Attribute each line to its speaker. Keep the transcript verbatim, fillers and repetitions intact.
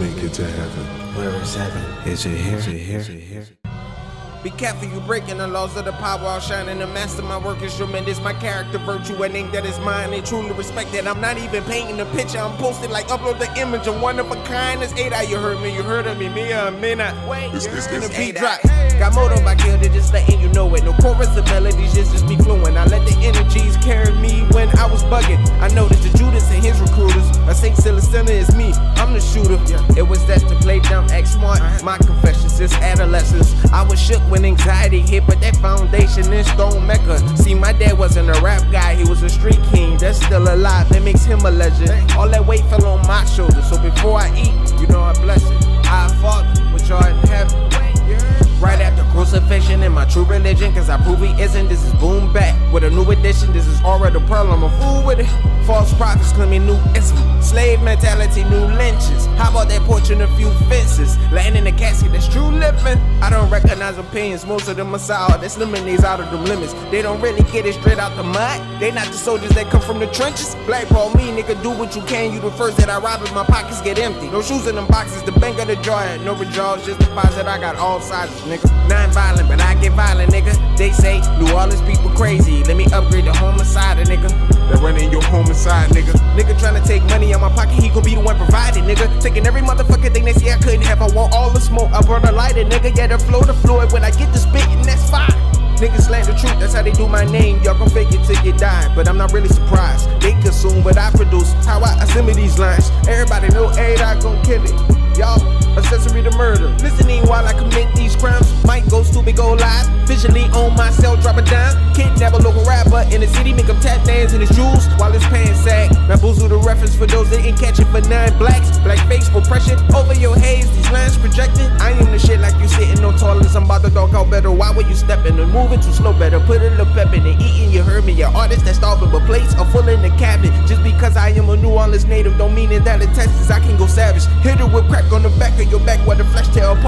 Speaker 1: make it to heaven.
Speaker 2: Where is heaven? Is it here? Is it here? Is it here?
Speaker 3: Be careful, you breaking the laws of the power. I'll shine in the master. My work is tremendous. My character, virtue, a name that is mine and truly respected. I'm not even painting the picture. I'm posted like upload the image. I'm one of a kind. It's eight out. You heard me. You heard of me. Me a minute. Wait,
Speaker 1: It's- it's-
Speaker 3: in the
Speaker 1: it's
Speaker 3: beat
Speaker 1: eight
Speaker 3: drop. Got motive. I killed it. Just letting you know it. No chorus of melodies. Just just be flowing. I let the energies carry me when I was bugging. I noticed the Judas and his recruiters. I say Celestina is me. I'm the shooter. It was that to play dumb, act smart. My confession since adolescence. I was shook when anxiety hit, but that foundation is stone mecca. See, my dad wasn't a rap guy, he was a street king. That's still alive, that makes him a legend. All that weight fell on my shoulders, so before I eat, you know I bless it. Our Father, which art in heaven. Right after crucifixion in my true religion, cause I prove he isn't. This is boom back with a new edition. This is already a pearl, I'm a fool with it. False prophets claiming new ism. Slave mentality, new lynches. How about that porch and a few fences? Laying in the casket, that's true living. I don't recognize opinions, most of them are sour. That's lemonades out of them limits. They don't really get it straight out the mud. They not the soldiers that come from the trenches. Blackball me, nigga, do what you can. You the first that I rob if my pockets get empty. No shoes in them boxes, the bank of the jar. No withdrawals, just deposit. I got all sizes, nigga. Non-violent, but I get violent, nigga. They say New Orleans people crazy. Let me upgrade the homicide, nigga.
Speaker 1: That run in your homicide, nigga.
Speaker 3: Nigga tryna take money out my pocket, he gon' be the one provided, nigga. Taking every motherfucking thing they see I couldn't have. I want all the smoke, I burn a lighter, nigga. Yeah, the flow to Floyd when I get to spitting, that's fine. Niggas slant the truth, that's how they do my name. Y'all gon' fake it till you die, but I'm not really surprised. They consume what I produce, how I assemble these lines. Everybody know A dot gon' kill it. Y'all, accessory to murder. Listening while I commit these crimes. Might go stupid, go live. Visually on myself, drop a dime. Kidnap a local rapper in the city, make him tap dance in his jewels while his pants sag. Now boozle the reference for those that didn't catch it for non-blacks. Black face oppression over your haze, these lines projecting. I am the shit like you sitting no toilets. I'm about to dog out better. Why would you stepping and moving too slow? Better put a little pep in and eating. You heard me, your artists that starving, but plates are full in the cabinet. Just because I am a New Orleans native don't mean that in Texas I can go savage. Hit her with crack on the back of your back while the flesh tear apart.